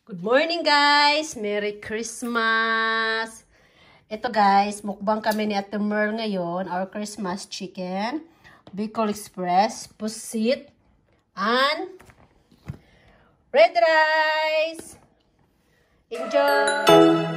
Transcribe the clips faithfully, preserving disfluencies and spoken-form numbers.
Good morning guys! Merry Christmas! Ito guys, mukbang kami ni Ate Merl ngayon. Our Christmas chicken, Bicol Express, pusit, and red rice! Enjoy!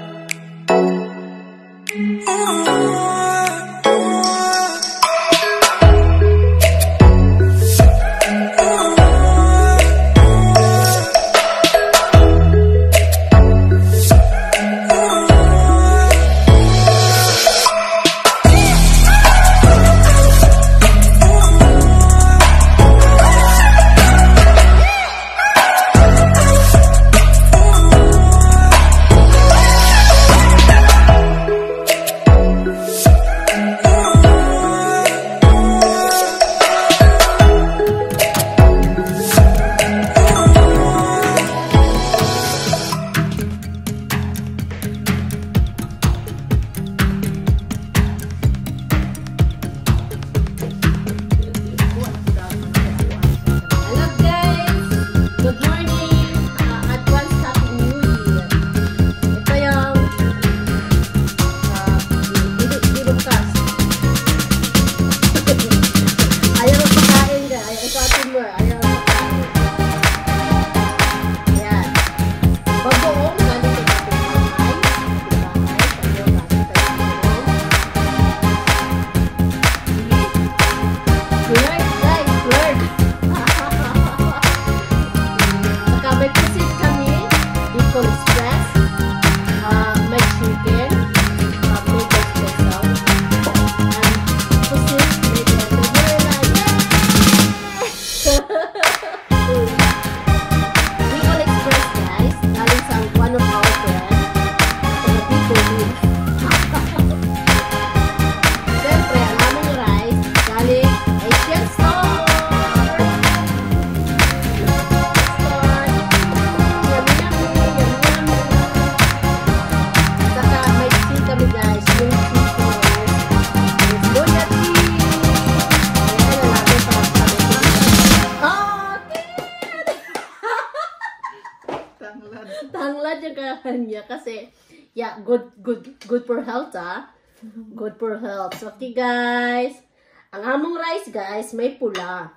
Tanglad yung kanya kasi yeah, good good good for health ah. Good for health. So, okay guys, ang among rice guys may pula.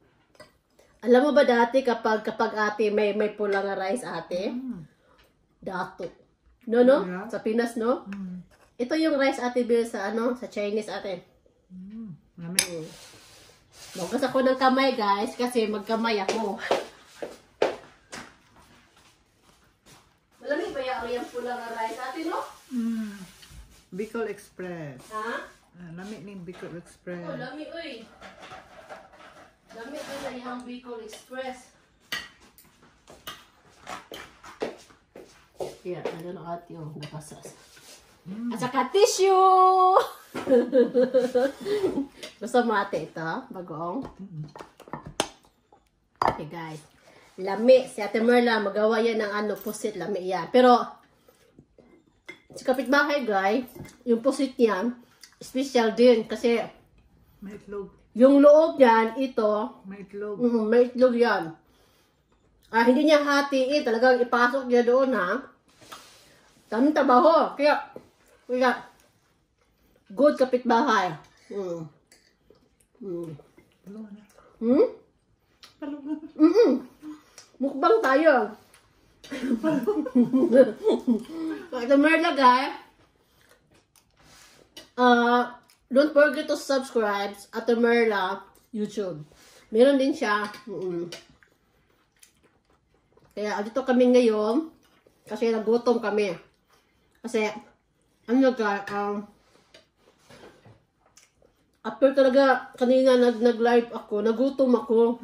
Alam mo ba dati kapag kapag ate may may pula nga rice ate? Mm. Dato. No no? Yeah. Sa Pinas no? Mm. Ito yung rice ate Bill sa ano, sa Chinese ate. Mm. Mm. Magkas ako ng kamay guys kasi magkamay ako. Malamig ba yung pula nga rice ate no? Mm. Bicol Express. Ha? Ah, lami ni Bicol Express. Oh, lami uy. Lami na yung Bicol Express. Yeah, ano na ate yung nakasas. Mm. At saka tissue! Gusto mo ate ito? Bagoong? Mm. Okay guys. Lami. Si Ate Merla, magawa yan ng ano, pusit. Lami yan. Pero, si kapitbahay guys, yung pusit niya, special din. Kasi, may itlog. Yung loob yan, ito, may itlog. Mm, may itlog yan. Ah, hindi niya hatiin. Talagang ipasok niya doon ha. Daming trabaho. Kaya, kaya, good kapitbahay. Mm. Mm. Hmm? Mm -mm. Mukbang tayo. Ate Merla guys. Uh, don't forget to subscribe Ate Merla YouTube. Meron din siya. Mm -mm. Kaya dito kami ngayon kasi nagutom kami. Kasi ano ka um, after talaga kanina nag nag-live ako, nagutom ako.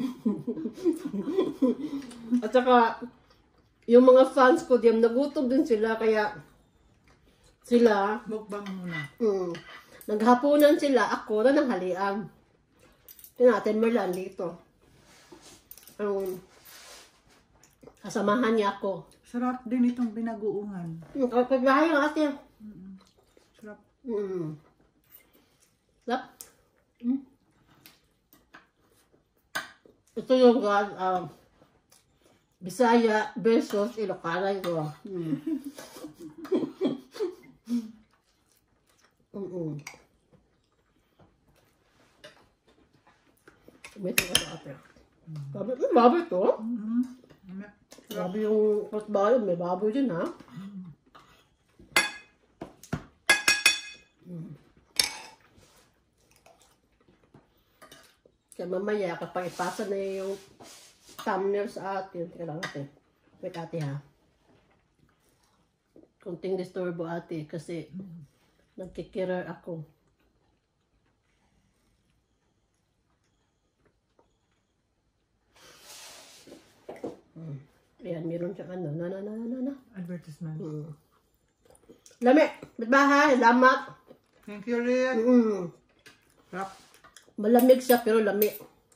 At saka yung mga fans ko diyan nagutom din sila kaya sila mukbang muna. Mm, naghapunan sila, ako na ng halian. Tinatin Merlan dito. Um, kasamahan niya ako. Sarap din itong binaguungan. Kapagbahay lang ate. Mm -mm. Sarap. Mm. Sarap. Mm. Ito yung uh, Bisaya versus Ilocana ito. Mm. Mm-mm. May ito ka ate. Baboy, may baboy ito. Mm. Sarap. Baboy yung pagbayo, may baboy din ha. Mm. Kaya mamaya, kapag ipasa na yung thumbnail sa atin, teka lang ate. Wait ate ha. Kunting disturbo ate kasi nagkikirar ako. Hmm. Ayan, meron siyang ano. Na, na, na, na, na. Advertisement. Hmm. Lami! Bitbahay! Lamat! Thank you, Rian. Mm. Sarap. Malamig siya pero lami.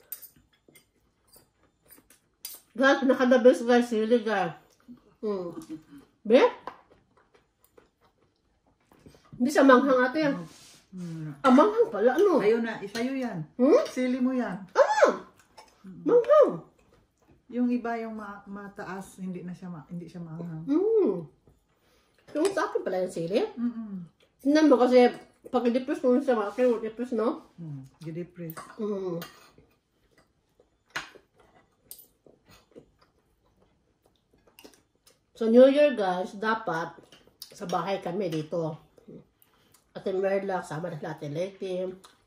Guys, pinaka-the-best guys. Sili guys. Hmm. Be? Hindi siya manghang ate. Mm. Ah, manghang pala. Ano? Sa'yo na. Sa'yo yan. Hmm? Sili mo yan. Ah! Manghang. Yung iba yung ma mataas, hindi na siya ma hindi siya maanghang. Hmm. Yung sa akin pala yung sili. Mm. Tingnan mo kasi pag i-depress mo siya, makakaya i-depress, no? Mm. Gidepress. Mm. So, New Year, guys, dapat sa bahay kami dito. Ate Merla, sama na sila Ate Leti.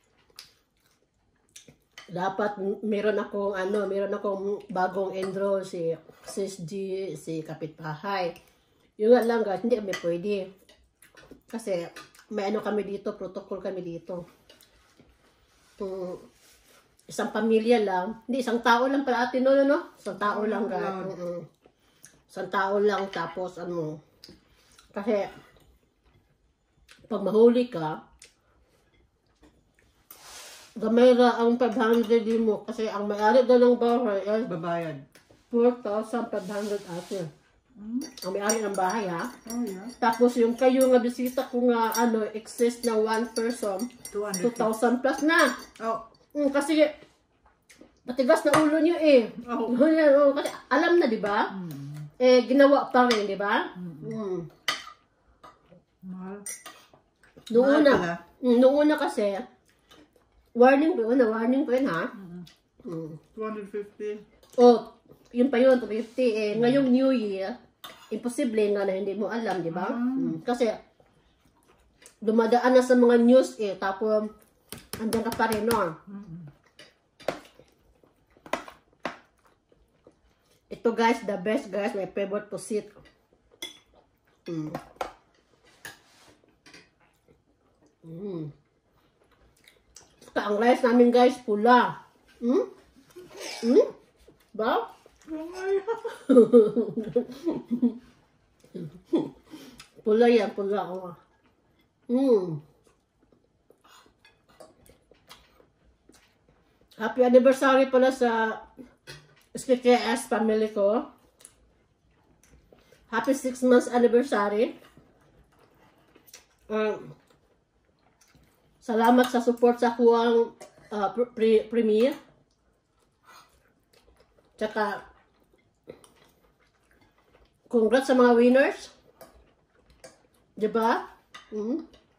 Dapat meron akong, ano, meron akong bagong enroll si Sis G, si Kapitbahay. Yung nga lang, guys, hindi kami pwede. Kasi, may ano kami dito, protocol kami dito. Um, isang pamilya lang, hindi, isang tao lang pala atin, no, no, no? Isang tao lang, guys. Mm -mm. Isang tao lang, tapos, ano, kasi, pag mahuli ka, gamay ra ang five hundred mo, kasi ang may-ari daw ng bahay ay Babayad. four thousand five hundred atin. Mm. Ang may-ari ng bahay, ha? Oh, yeah. Tapos, yung kayo nga bisita ko nga, ano, excess na one person, two hundred. two thousand plus na. Oh. Mm, kasi, matigas na ulo niyo eh. Oh. Oh, kasi alam na, di ba? Mm. Eh, ginawa pa rin, di ba? Mm. Mahal. Noong Mahal una, pala. mm, noong una kasi, warning pa yun, na warning pa yun, ha? Mm. Mm. two hundred fifty. Oh, yun pa yun, two fifty. Eh, ngayong New Year, imposible nga na hindi mo alam, di ba? Mm. Kasi, dumadaan na sa mga news eh, tapos, andyan ka pa rin, no? Mm. Ito guys, the best guys, my favorite pusit. Mm. Mm. Saka ang rice namin guys, pula. Hmm? Hmm? Ba? Pula yan, pula. Oh. Mm. Happy anniversary pala sa S K K S family ko. Happy six months anniversary. Um, salamat sa support sa kuwang uh, pre premiere. Tsaka, congrats sa mga winners. Diba? Mm.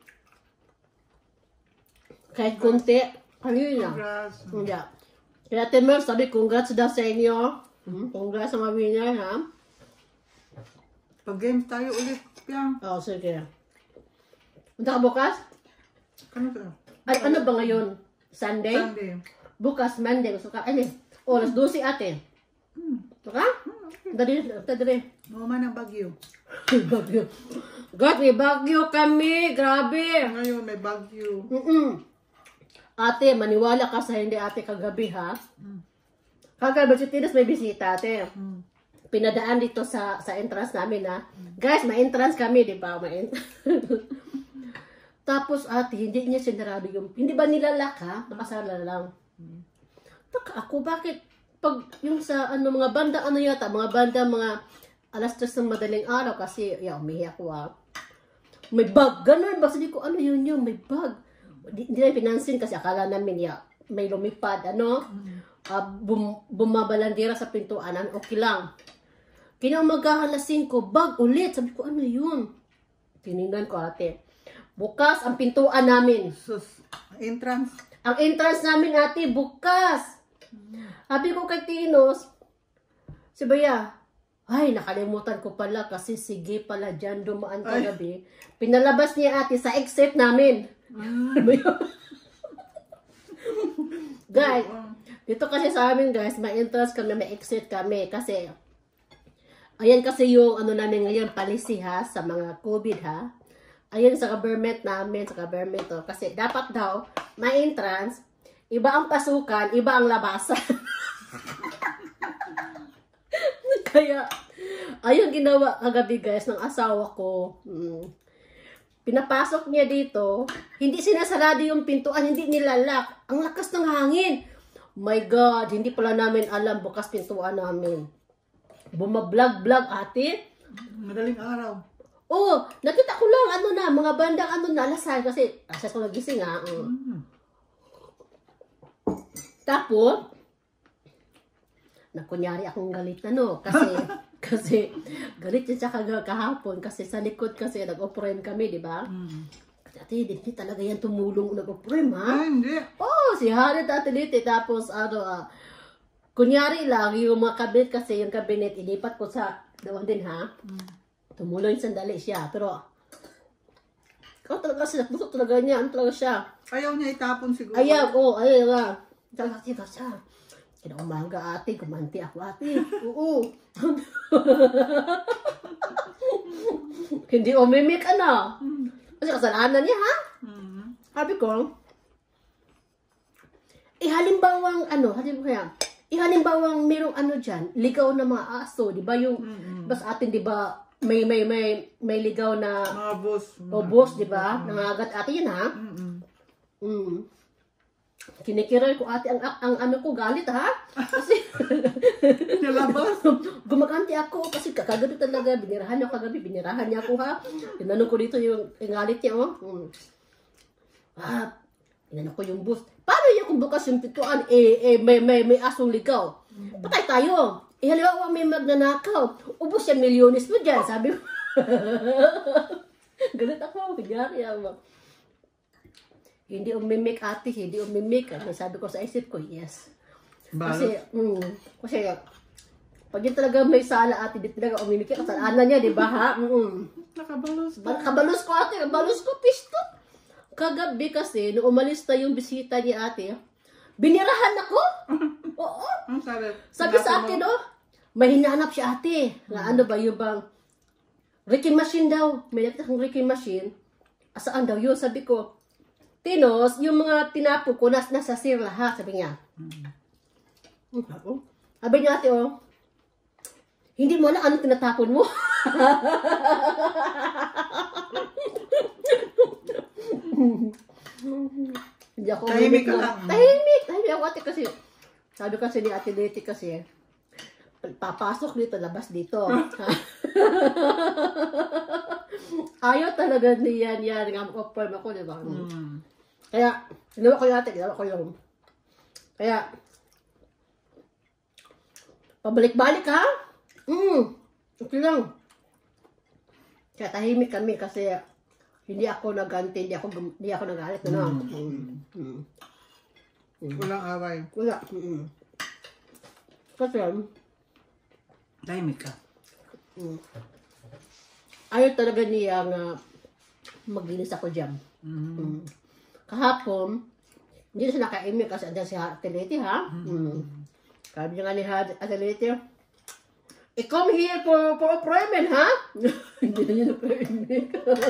Kahit konti, kanina. Congrats. Yeah. Kaya Timmer, sabi, congrats daw sa inyo. Hmm? Congrats sa mga winner, ha? Pag games tayo ulit, Piang. Oo, oh, sige. Punta ka bukas? Ano to? Ay, ano ba ngayon? Sunday? Sunday. Bukas, Monday. Gusto ka? Ano? Oh, alas twelve ate. Hmm. Gusto ka? Dali, dali. Mama ng Bagyo. Bagyo. God, may bagyo kami. Grabe. Ngayon may Bagyo. Mm-mm. Ate, maniwala ka sa hindi ate kagabi, ha? Mm. Kagabi, si Tinas may bisita, ate. Mm. Pinadaan dito sa sa entrance namin, ha? Guys, may entrance kami, di ba? May entrance. Tapos, ate, hindi niya sinarado yung... Hindi ba nilalak, ha? Nakasala lang. Mm. Taka ako, bakit? Pag yung sa ano mga banda, ano yata? Mga banda, mga alas tres ng madaling araw kasi, yeah, umihi ako, ha? May bag. Ganun ba? Sabi ko, ano yun yun? May bag. Hindi na pinansin kasi akala namin, ya, may lumipad, ano, uh, bum, bumabalandira sa pintuanan, okay lang. Kinaumagahan na singko, bag ulit. Sabi ko, ano yun? Tinignan ko ate. Bukas ang pintuan namin. Sus, entrance. Ang entrance namin ate, bukas. Sabi ko kay Tinos, si Baya, ay, nakalimutan ko pala kasi sige pala dyan dumaan kagabi. Pinalabas niya ate sa exit namin. Ano yun? Guys, dito kasi sa amin guys, may entrance kami, may exit kami. Kasi, ayan kasi yung ano namin ngayon, policy ha, sa mga COVID ha. Ayan sa government namin, sa government to. Kasi dapat daw, may entrance, iba ang pasukan, iba ang labasan. Kaya, ayun ginawa kagabi guys ng asawa ko. Hmm. Pinapasok niya dito, hindi sinasarado yung pintuan, hindi nilalak. Ang lakas ng hangin. My God, hindi pala namin alam bukas pintuan namin. Bumablag-blag ate. Madaling araw. Oh, nakita ko lang ano na, mga bandang ano na, alasal kasi asas ko nagising ha. Mm. Mm. Tapos, na kunyari akong galit na no, kasi, kasi, galit yun siya kag- kahapon, kasi sa likod kasi nag-operate kami, di ba? Mm. Kasi ate, hindi talaga yan tumulong nag-operate ha? Ah, hindi. Oh, si Harit at Liti, tapos ano, ah, kunyari lang, yung mga cabinet kasi, yung cabinet, ilipat ko sa doon din ha. Mm. Tumuloy sandali siya, pero, oh, talaga siya, puso talaga niya, ano talaga siya. Ayaw niya itapon siguro. Ayaw, oh, ayaw nga. Talaga siya, siya. Kinaumaga ate, kumanti ako ate. Oo. Hindi umimik ano. Kasi kasalanan niya ha. Mm. Sabi ko, ihalimbawang ano, halimbawa, ihalimbawang merong ano dyan, ligaw na mga aso, di ba yung, Mm-mm. bas atin di ba, may, may, may, may ligaw na, Mga boss. o boss, di ba, nangagat ate yun ha. Mm-mm. Mm. Kinikiray ko ate ang, ang, ang ano ko galit ha. Kasi Nalabas. gumaganti ako kasi kagabi talaga binirahan niya ako kagabi, binirahan niya ako ha. Tinanong ko dito yung galit niya oh. Mm. Ah, tinanong ko yung bus. Paano niya kung bukas yung pintuan eh, eh may may may asong ligaw. Patay tayo. Eh halimbawa may magnanakaw. Ubos yung milyones mo diyan, sabi ko. Galit ako, kunyari ako. Hindi umimik ate, hindi umimik. Ano, sabi ko sa isip ko, yes. Kasi, mm, kasi, pag yun talaga may sala ate, di talaga umimik. Kasalanan niya, di ba ha? Mm. Nakabalos ka. Kabalos ko ate, kabalos ko, pisto. Kagabi kasi, nung umalis na yung bisita niya ate, binirahan ako. Oo. Ang sabi. Sabi sa akin, oh, may hinanap siya ate. Na ano ba yung bang, wrecking machine daw. May nakita kong wrecking machine. Asaan daw yun? Sabi ko, Tinos, yung mga tinapo ko, nas nasa sir lahat, sabi niya. Mm. Sabi niya ate, oh, hindi mo alam ano tinatapon mo. Hindi ako Tahimik ka na- lang. Tahimik! Tahimik ako ate kasi, sabi kasi ni Ate Leti kasi, papasok dito, labas dito. Ayaw talaga niyan yan. Nga mag-confirm ako, di ba? Mm. Kaya, ginawa ko yung ate, ginawa ko yung... Kaya, pabalik-balik ha? Mm, okay lang. Kaya tahimik kami kasi hindi ako naganti, hindi ako, gum- hindi ako nagalit. Ano? Mm. Mm. Mm. Walang away. Wala. Mm. Kasi, Tahimik ka. mm, ayaw talaga niya nga maglinis ako dyan. Mm. Mm. Kahapon, hindi na siya nakaimik kasi andyan si Ate Leti, ha? Mm. Sabi niya nga ni Ate Leti, I come here for, for appointment, ha? Hindi na niya nakaimik.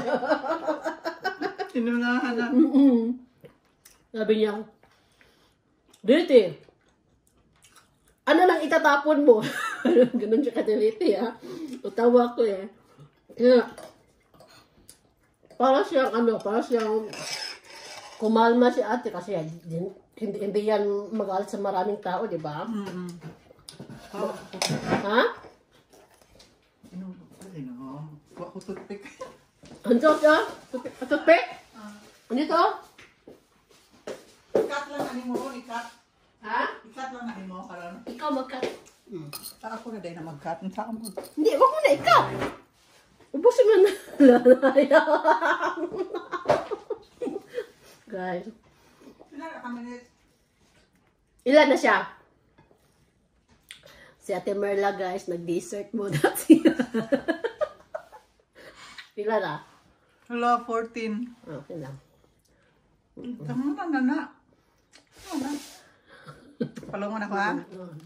Inunahan na. Mm-mm. Sabi niya, Leti, ano lang itatapon mo? Ganun siya kay Leti, ha? Utawa ko eh. Kaya, para siyang ano, para siyang kumalma si ate kasi hindi, hindi, hindi yan magalit sa maraming tao, di ba? Mm-mm. Oh, Ha? ino, ino. Wala ko toothpick. Ano siya? Toothpick? Ano ito? Ikat lang ani mo, ikat. Ha? Ikat lang ani mo karon. Ikaw magkat. Mm. Sa ako na dahil na mag-cut. Ang saan mo? Hindi, wag mo na ikaw. Ubusin mo na. Guys. Ilan na kami nito? Ilan na siya? Si Ate Merla, guys, nag-dessert muna siya. Ilan na? Hello, fourteen. Okay lang. Tama na na na. Ano? Palungan ako ha?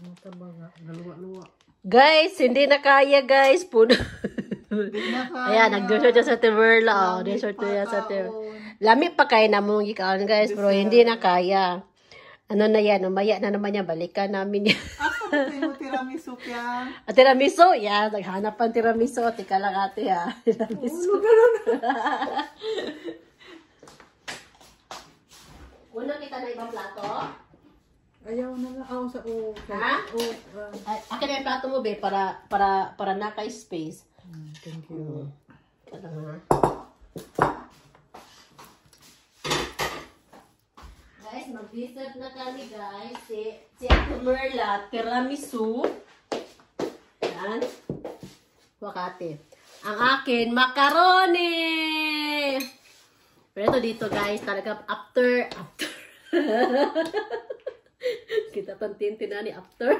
Guys, hindi na kaya, guys. Puno. Hindi na kaya. Ayan, nag-dessert siya sa Ate Merla. Oh, dessert pa niya sa Ate kaon. Lami pa kayo na mong ikaon, guys, pero hindi na kaya. Ano na yan, umaya na naman yan, balikan namin yan. Ako na tayo tiramisu kaya. At tiramisu, yan, naghanap ang tiramisu. Tika lang ate ha, tiramisu. Una kita na ibang plato. Ayaw na lang ako sa o. Ha? O. ah. Ay, akin na yung plato mo, be, para, para, para naka-space. Hmm, Thank you. Ito lang ha. Guys, mag-dessert na kami, guys. Si, si Ate Merla, tiramisu. Yan. Wakate. Ang akin, macaroni! Pero ito dito, guys, talaga after, after. Kita pantintin na ni after.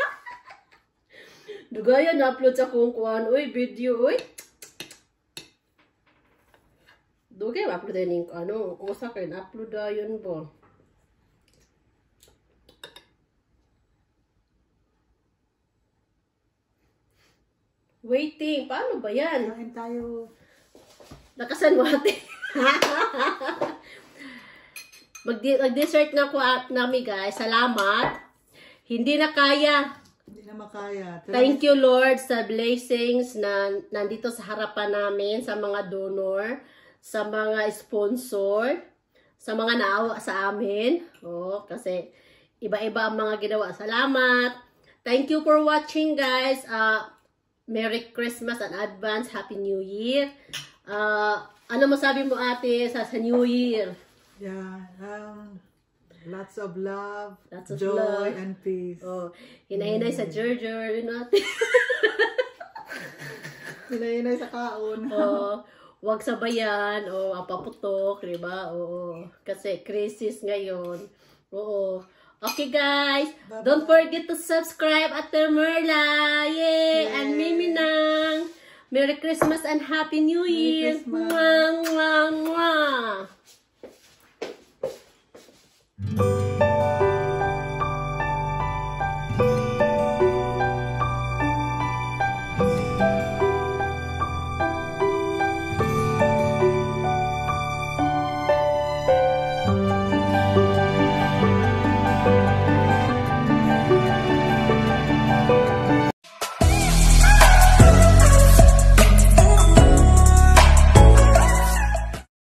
Dugayan, na-upload sa kung kuhan. Uy, video, uy. Dugay, ma-upload na yung ano. Kung sa akin, upload na yun po. Waiting. Paano ba yan? Kain tayo. Nakasan mo ate. Mag-dessert na ko at nami guys. Salamat. Hindi na kaya. Hindi na makaya. Thank you Lord sa blessings na nandito sa harapan namin, sa mga donor, sa mga sponsor, sa mga naawa sa amin. Oh, kasi iba-iba ang mga ginawa. Salamat. Thank you for watching guys. Uh, Merry Christmas and advance. Happy New Year. Uh, ano masabi mo ate sa, sa New Year? Yeah. Um, lots of love, Lots of joy, love. and peace. Oh, hinay-hinay sa Gerger. Yun ate. Hinay-hinay sa kaon. Oh, wag sabayan. O, oh, paputok. Diba? Oo. Kasi crisis ngayon. Oo. Okay guys, Bye-bye. don't forget to subscribe at Merla. Yay! Yay. And Mimi Nang. Merry Christmas and Happy New Merry Year. Christmas. Mwah, mwah, mwah.